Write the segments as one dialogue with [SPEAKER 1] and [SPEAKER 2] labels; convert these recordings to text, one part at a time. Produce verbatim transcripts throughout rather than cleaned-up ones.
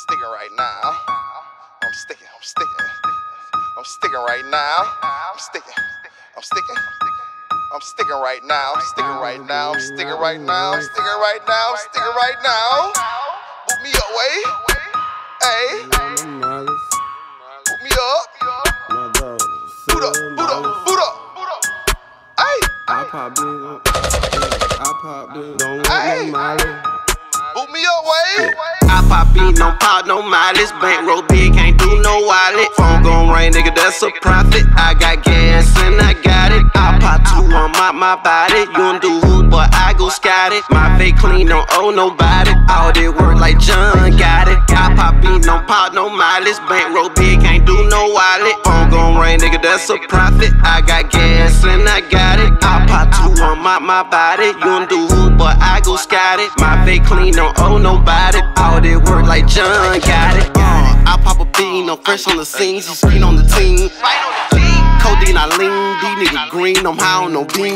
[SPEAKER 1] sticking right now. I'm sticking, I'm sticking. I'm sticking right now. I'm sticking, I'm sticking. I'm sticking right now. I'm sticking right now. I'm sticking right now. I'm sticking right now. I'm sticking right now. Boot me up, way. Hey. Boot me up. Boot up, boot up, boot up. Hey.
[SPEAKER 2] I pop big, I pop big, don't want no mileage.
[SPEAKER 1] Boot me up, way.
[SPEAKER 3] I pop beat, no pop, no mileage. Bankroll big, can't do no wallet. Phone gon' ring, nigga, that's a profit. I got gas and I got it. I pop two on my, my body. You don't do who, but I go Scottie. My fake clean, don't owe nobody. All this work like John got it. I pop beat, no pop, no mileage. Bankroll big, can't do no wallet. Phone gon' ring, nigga, that's a profit. I got gas and I got it. I pop two on my, my body. You don't do who, but I go Scottie. My fake clean, don't owe nobody. All this work like John got it. Uh, I pop a bean, I'm fresh on the scene. She screen on the team. Codeine, I lean. These niggas green, I'm high on no bean.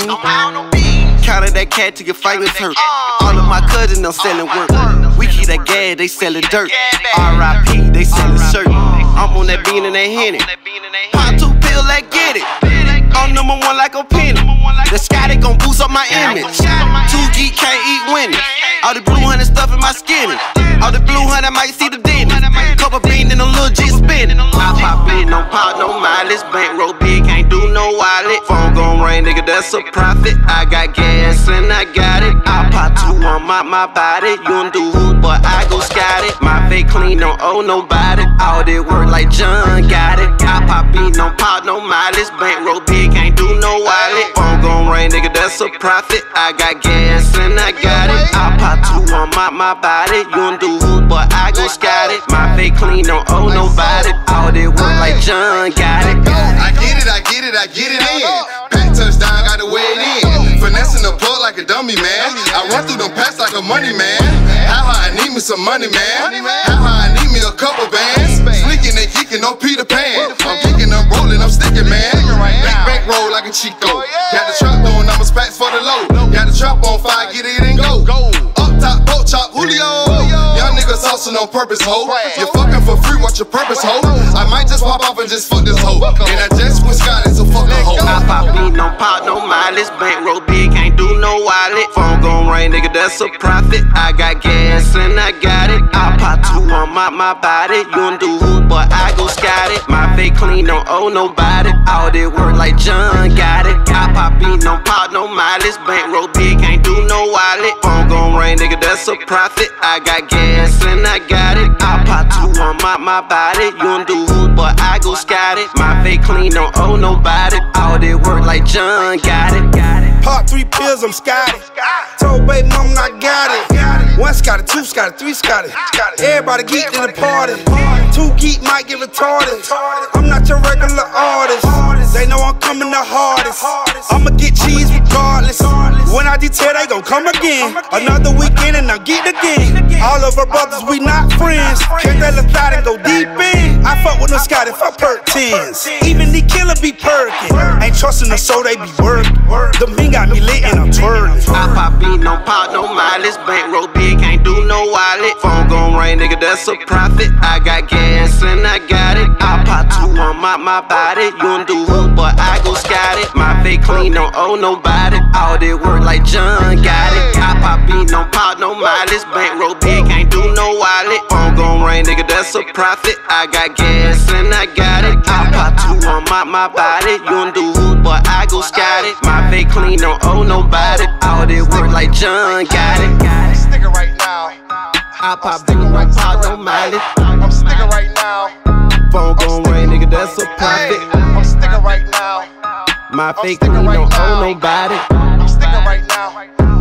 [SPEAKER 3] Counted that cat till your fingers hurt. All of my cousins, them selling work. We keep that gas, they selling dirt. R I P, they selling shirt. I'm on that bean and that Henny. Pop two pills, let's get it. I'm number one like a penny. The Scottie gon' boost up my image. Two geek can't eat winning. All the blue honey stuff in my skinny. All the blue honey might see the dentist. Couple beans and a little G spinning. I pop big, no pop, no mileage. Bankroll big, can't do no wallet. Phone gon' ring, nigga, that's a profit. I got gas and I got it. I pop two on my, my body. You don't do who, but I go Scottie. My fake clean, don't owe nobody. All this work like John got it. I pop beat, no pop, no mileage. Bankroll big, can't do no wallet. Phone gon' ring, nigga, that's a profit. I got gas and I got it. I pop two on my, my body. You don't do who, but I go Scottie. My fake clean, don't owe nobody. All this work like John got it.
[SPEAKER 1] I get it, I get it, I get it in. Pack touchdown, got to weigh it in. Finessing the plug like a dummy, man. I run through them packs like a money man. How high I need me some money, man. How high I need me a couple bands. Sneaking and geeking, no Peter Pan. I'm kicking, I'm rolling, I'm sticking, man. Bank, bank roll like a Chico. Got the trap doing, I'm a spats for the low. Got the trap on fire, get it and go. Up top, pork chop, Julio. Young niggas hustling on purpose, ho. You fucking for free, what's your purpose, ho? I might just pop off and just fuck this hoe. And I just went Scottie, so fuck the hoe.
[SPEAKER 3] I pop beat, no pop, no mileage. Bankroll big, can't do no wallet. Phone gon' ring, nigga, that's a profit. I got gas and I got it. I pop two on my, my body. You don't do who, but I go Scottie. My fake clean, don't owe nobody. All this work like John got it. I pop beat, no pop, no mileage. Bankroll big, can't do no wallet. Phone gon' ring, nigga, that's a profit. I got gas and I got it. I pop two on my, my body. You don't do who, but I go Scottie. My fake clean, don't owe nobody. All this work like John got it.
[SPEAKER 2] Pop three pills, I'm Scottie. Told baby mama I got it. One Scottie, two Scottie, three Scottie. Everybody geek in the party. Two geek might get retarded. I'm not your regular artist. They know I'm coming the hardest. I'ma get cheese regardless. When I detail, they gon' come again. Another weekend and I'll get again. All of our brothers, we not friends. Can't let us out and go deep in. I fuck with no Scottie, fuck perk tens. Even the killer be perking. Ain't trusting us, so they be working. The men got me lit and I'm twirling.
[SPEAKER 3] I pop beat, no pop, no mileage. Bankroll big, can't do no wallet. Phone gon' ring, nigga, that's a profit. I got gas and I got it. I pop two on my, my body. You don't do who, but I go Scottie. My fake clean, don't owe nobody. All this work like John got it. I pop beat, no pop, no mileage. Bankroll big, can't do no wallet. Phone gon' ring, nigga, that's a profit. I got gas and I got it. I pop two on my, my body. You don't do who, but I go Scottie. My fake clean, don't owe nobody. All this work like John got it.
[SPEAKER 1] I'm sticking right now.
[SPEAKER 3] I pop beat, no pop, no mileage.
[SPEAKER 1] I'm sticking right now.
[SPEAKER 3] Phone gon' ring, nigga, that's a profit.
[SPEAKER 1] I'm sticking right now.
[SPEAKER 3] My fake clean, don't owe nobody.
[SPEAKER 1] I'm sticking right now.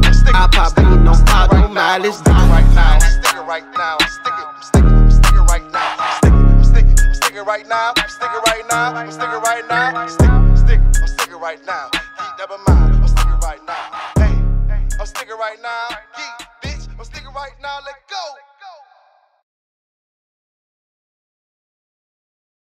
[SPEAKER 3] I pop beat, no pop, no mileage.
[SPEAKER 1] I'm sticking right now. I'm sticking right now. I'm sticking, I'm sticking, I'm sticking right now. I'm sticking, I'm sticking, I'm sticking right now. I'm sticking right now. I'm sticking right now. I'm sticking, I'm sticking, I'm sticking right now. Keep that in mind. I'm sticking right now. Hey, I'm sticking right now. Keep, bitch, I'm sticking right now. Let go.